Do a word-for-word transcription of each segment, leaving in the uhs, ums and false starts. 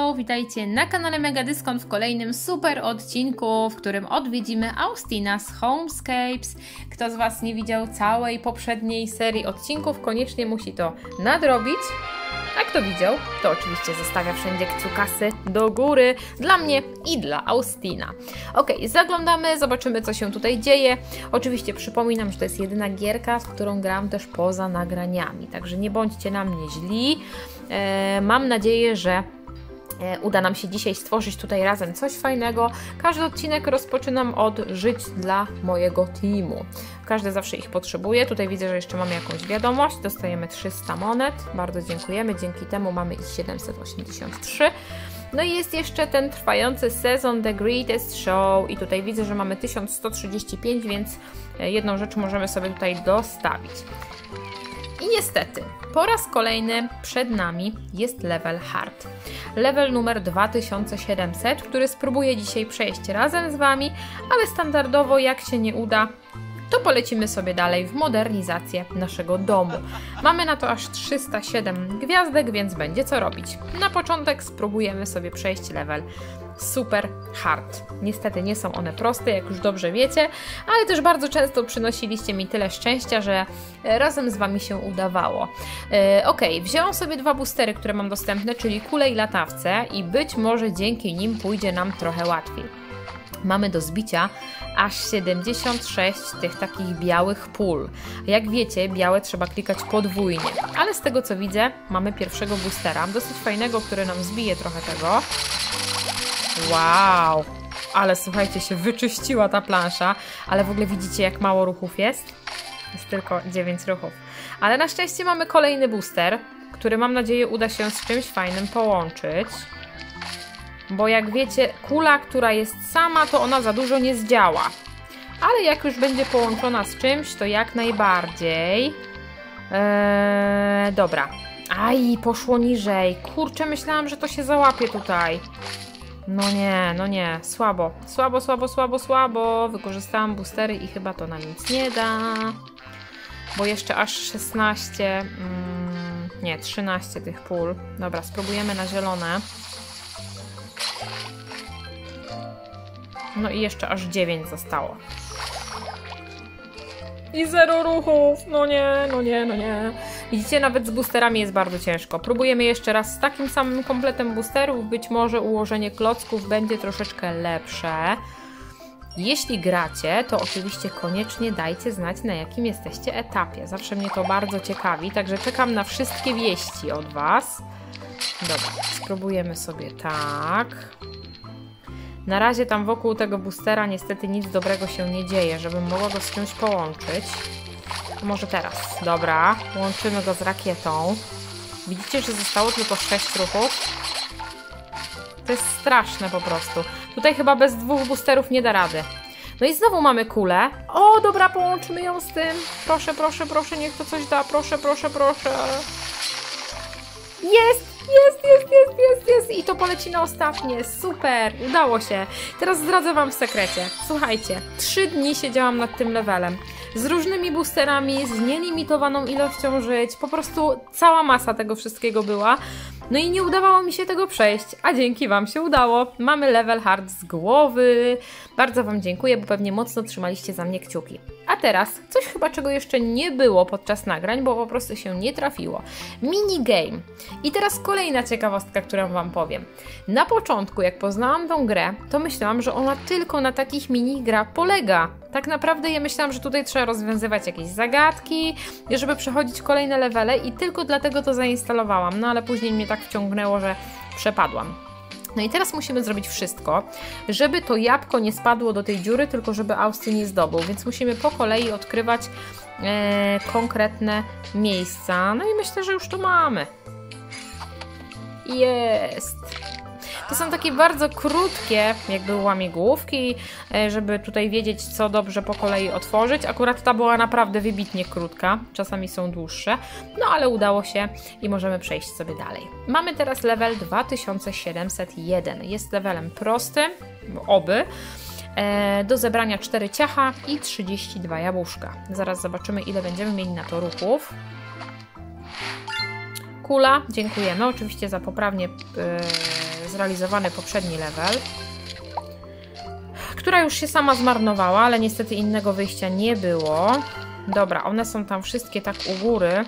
Hello, witajcie na kanale Megadyskont w kolejnym super odcinku, w którym odwiedzimy Austina z Homescapes. Kto z Was nie widział całej poprzedniej serii odcinków, koniecznie musi to nadrobić. A kto widział, to oczywiście zostawia wszędzie kciukasy do góry dla mnie i dla Austina. Ok, zaglądamy, zobaczymy, co się tutaj dzieje. Oczywiście przypominam, że to jest jedyna gierka, w którą gram też poza nagraniami, także nie bądźcie na mnie źli. E, mam nadzieję, że uda nam się dzisiaj stworzyć tutaj razem coś fajnego. Każdy odcinek rozpoczynam od żyć dla mojego teamu. Każdy zawsze ich potrzebuje. Tutaj widzę, że jeszcze mamy jakąś wiadomość. Dostajemy trzysta monet. Bardzo dziękujemy. Dzięki temu mamy ich siedemset osiemdziesiąt trzy. No i jest jeszcze ten trwający sezon The Greatest Show i tutaj widzę, że mamy tysiąc sto trzydzieści pięć, więc jedną rzecz możemy sobie tutaj dostawić. I niestety, po raz kolejny przed nami jest level hard. Level numer dwa tysiące siedemset, który spróbuję dzisiaj przejść razem z Wami, ale standardowo, jak się nie uda, to polecimy sobie dalej w modernizację naszego domu. Mamy na to aż trzysta siedem gwiazdek, więc będzie co robić. Na początek spróbujemy sobie przejść level super hard. Niestety nie są one proste, jak już dobrze wiecie, ale też bardzo często przynosiliście mi tyle szczęścia, że razem z Wami się udawało. Yy, ok, wzięłam sobie dwa boostery, które mam dostępne, czyli kulę i latawce i być może dzięki nim pójdzie nam trochę łatwiej. Mamy do zbicia aż siedemdziesiąt sześć tych takich białych pól. Jak wiecie, białe trzeba klikać podwójnie, ale z tego co widzę, mamy pierwszego boostera, dosyć fajnego, który nam zbije trochę tego. Wow, ale słuchajcie, się wyczyściła ta plansza, ale w ogóle widzicie, jak mało ruchów jest? Jest tylko dziewięć ruchów. Ale na szczęście mamy kolejny booster, który mam nadzieję uda się z czymś fajnym połączyć. Bo jak wiecie, kula, która jest sama, to ona za dużo nie zdziała. Ale jak już będzie połączona z czymś, to jak najbardziej. Eee, dobra. Aj, poszło niżej. Kurczę, myślałam, że to się załapie tutaj. No nie, no nie, słabo, słabo, słabo, słabo, słabo. Wykorzystałam boostery i chyba to nam nic nie da. Bo jeszcze aż szesnaście, mm, nie, trzynaście tych pól. Dobra, spróbujemy na zielone. No i jeszcze aż dziewięć zostało. I zero ruchów, no nie, no nie, no nie. Widzicie, nawet z boosterami jest bardzo ciężko. Próbujemy jeszcze raz z takim samym kompletem boosterów. Być może ułożenie klocków będzie troszeczkę lepsze. Jeśli gracie, to oczywiście koniecznie dajcie znać, na jakim jesteście etapie. Zawsze mnie to bardzo ciekawi, także czekam na wszystkie wieści od Was. Dobra, spróbujemy sobie tak. Na razie tam wokół tego boostera niestety nic dobrego się nie dzieje, żebym mogła go z czymś połączyć. Może teraz. Dobra, łączymy go z rakietą. Widzicie, że zostało tylko sześć ruchów? To jest straszne po prostu. Tutaj chyba bez dwóch boosterów nie da rady. No i znowu mamy kulę. O, dobra, połączymy ją z tym. Proszę, proszę, proszę, niech to coś da. Proszę, proszę, proszę. Jest! Jest, jest, jest, jest, jest! I to poleci na ostatnie. Super! Udało się. Teraz zdradzę Wam w sekrecie. Słuchajcie, trzy dni siedziałam nad tym levelem. Z różnymi boosterami, z nielimitowaną ilością żyć. Po prostu cała masa tego wszystkiego była. No i nie udawało mi się tego przejść, a dzięki Wam się udało. Mamy level hard z głowy. Bardzo Wam dziękuję, bo pewnie mocno trzymaliście za mnie kciuki. A teraz coś chyba, czego jeszcze nie było podczas nagrań, bo po prostu się nie trafiło. Minigame. I teraz kolejna ciekawostka, którą Wam powiem. Na początku, jak poznałam tą grę, to myślałam, że ona tylko na takich minigrach polega. Tak naprawdę ja myślałam, że tutaj trzeba rozwiązywać jakieś zagadki, żeby przechodzić kolejne levele i tylko dlatego to zainstalowałam. No ale później mnie tak wciągnęło, że przepadłam. No i teraz musimy zrobić wszystko, żeby to jabłko nie spadło do tej dziury, tylko żeby Austin nie zdobył, więc musimy po kolei odkrywać e, konkretne miejsca. No i myślę, że już to mamy. Jest! To są takie bardzo krótkie, jakby łamigłówki, żeby tutaj wiedzieć, co dobrze po kolei otworzyć. Akurat ta była naprawdę wybitnie krótka, czasami są dłuższe, no ale udało się i możemy przejść sobie dalej. Mamy teraz level dwa tysiące siedemset jeden. Jest levelem prostym, oby, do zebrania cztery ciacha i trzydzieści dwa jabłuszka. Zaraz zobaczymy, ile będziemy mieli na to ruchów. Kula, dziękujemy oczywiście za poprawnie yy, zrealizowany poprzedni level, która już się sama zmarnowała, ale niestety innego wyjścia nie było. Dobra, one są tam wszystkie tak u góry,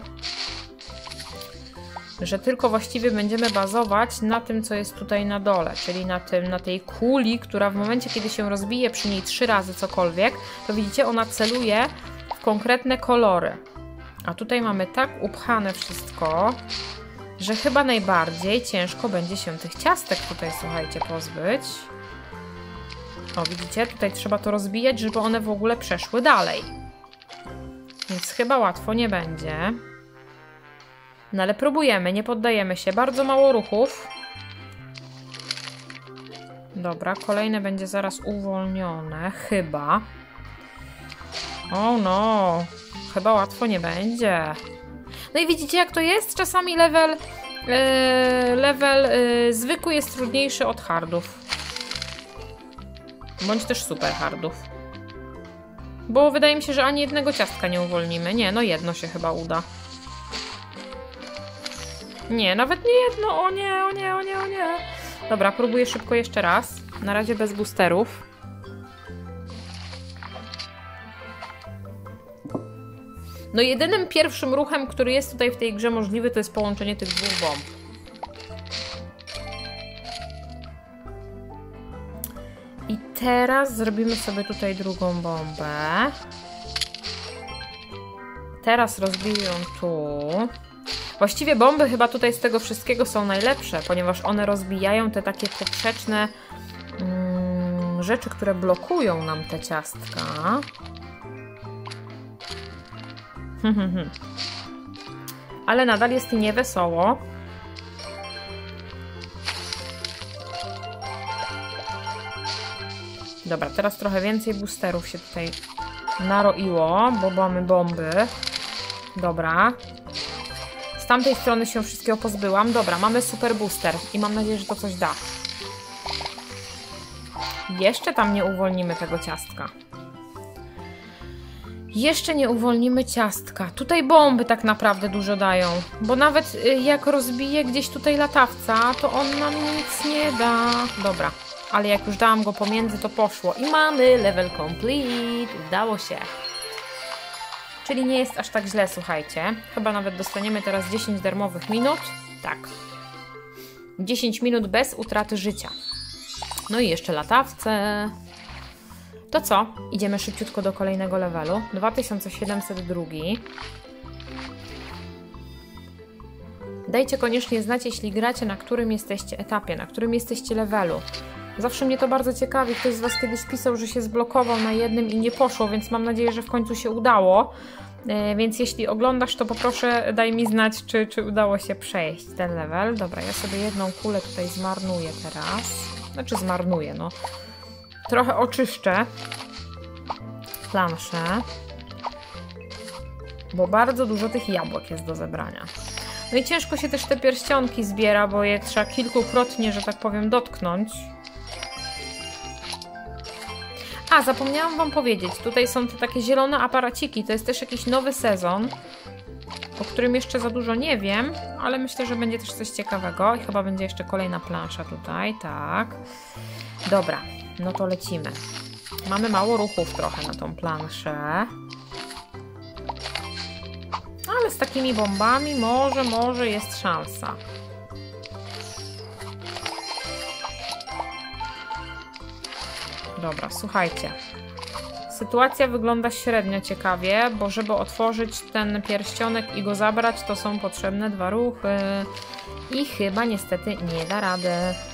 że tylko właściwie będziemy bazować na tym, co jest tutaj na dole, czyli na, tym, na tej kuli, która w momencie, kiedy się rozbije przy niej trzy razy cokolwiek, to widzicie, ona celuje w konkretne kolory. A tutaj mamy tak upchane wszystko, że chyba najbardziej ciężko będzie się tych ciastek tutaj, słuchajcie, pozbyć. O, widzicie? Tutaj trzeba to rozbijać, żeby one w ogóle przeszły dalej. Więc chyba łatwo nie będzie. No ale próbujemy, nie poddajemy się. Bardzo mało ruchów. Dobra, kolejne będzie zaraz uwolnione. Chyba. O no. Chyba łatwo nie będzie. No i widzicie, jak to jest? Czasami level, yy, level yy, zwykły jest trudniejszy od hardów. Bądź też super hardów. Bo wydaje mi się, że ani jednego ciastka nie uwolnimy. Nie, no jedno się chyba uda. Nie, nawet nie jedno. O nie, o nie, o nie, o nie. Dobra, próbuję szybko jeszcze raz. Na razie bez boosterów. No jedynym pierwszym ruchem, który jest tutaj w tej grze możliwy, to jest połączenie tych dwóch bomb. I teraz zrobimy sobie tutaj drugą bombę. Teraz rozbiję ją tu. Właściwie bomby chyba tutaj z tego wszystkiego są najlepsze, ponieważ one rozbijają te takie poprzeczne mm, rzeczy, które blokują nam te ciastka. Ale nadal jest niewesoło. Dobra, teraz trochę więcej boosterów się tutaj naroiło, bo mamy bomby. Dobra. Z tamtej strony się wszystkiego pozbyłam. Dobra, mamy super booster i mam nadzieję, że to coś da. Jeszcze tam nie uwolnimy tego ciastka. Jeszcze nie uwolnimy ciastka. Tutaj bomby tak naprawdę dużo dają. Bo nawet jak rozbije gdzieś tutaj latawca, to on nam nic nie da. Dobra, ale jak już dałam go pomiędzy, to poszło. I mamy level complete. Udało się. Czyli nie jest aż tak źle, słuchajcie. Chyba nawet dostaniemy teraz dziesięć darmowych minut. Tak. dziesięć minut bez utraty życia. No i jeszcze latawce. To co? Idziemy szybciutko do kolejnego levelu. dwa tysiące siedemset dwa. Dajcie koniecznie znać, jeśli gracie, na którym jesteście etapie, na którym jesteście levelu. Zawsze mnie to bardzo ciekawi. Ktoś z Was kiedyś pisał, że się zblokował na jednym i nie poszło, więc mam nadzieję, że w końcu się udało. Yy, więc jeśli oglądasz, to poproszę, daj mi znać, czy, czy udało się przejść ten level. Dobra, ja sobie jedną kulę tutaj zmarnuję teraz. Znaczy zmarnuję, no. Trochę oczyszczę planszę, bo bardzo dużo tych jabłek jest do zebrania. No i ciężko się też te pierścionki zbiera, bo je trzeba kilkukrotnie, że tak powiem, dotknąć. A, zapomniałam Wam powiedzieć, tutaj są te takie zielone aparaciki, to jest też jakiś nowy sezon, o którym jeszcze za dużo nie wiem, ale myślę, że będzie też coś ciekawego i chyba będzie jeszcze kolejna plansza tutaj, tak. Dobra, no to lecimy. Mamy mało ruchów trochę na tą planszę. Ale z takimi bombami może, może jest szansa. Dobra, słuchajcie. Sytuacja wygląda średnio ciekawie, bo żeby otworzyć ten pierścionek i go zabrać, to są potrzebne dwa ruchy. I chyba niestety nie da rady.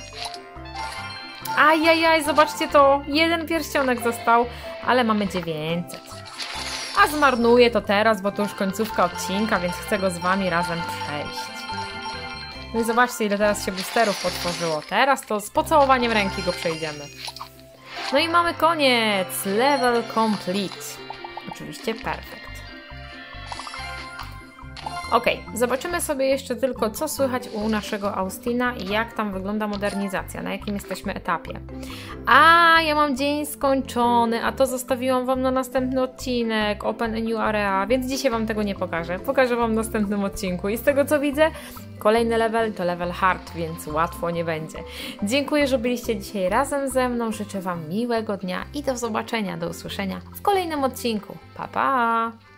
Ajajaj, zobaczcie to. Jeden pierścionek został, ale mamy dziewięćset. A zmarnuję to teraz, bo to już końcówka odcinka, więc chcę go z Wami razem przejść. No i zobaczcie, ile teraz się boosterów potworzyło. Teraz to z pocałowaniem ręki go przejdziemy. No i mamy koniec. Level complete. Oczywiście perfect. Ok, zobaczymy sobie jeszcze tylko, co słychać u naszego Austina i jak tam wygląda modernizacja, na jakim jesteśmy etapie. A, ja mam dzień skończony, a to zostawiłam Wam na następny odcinek, Open a New Area, więc dzisiaj Wam tego nie pokażę. Pokażę Wam w następnym odcinku i z tego co widzę, kolejny level to level hard, więc łatwo nie będzie. Dziękuję, że byliście dzisiaj razem ze mną, życzę Wam miłego dnia i do zobaczenia, do usłyszenia w kolejnym odcinku. Pa, pa!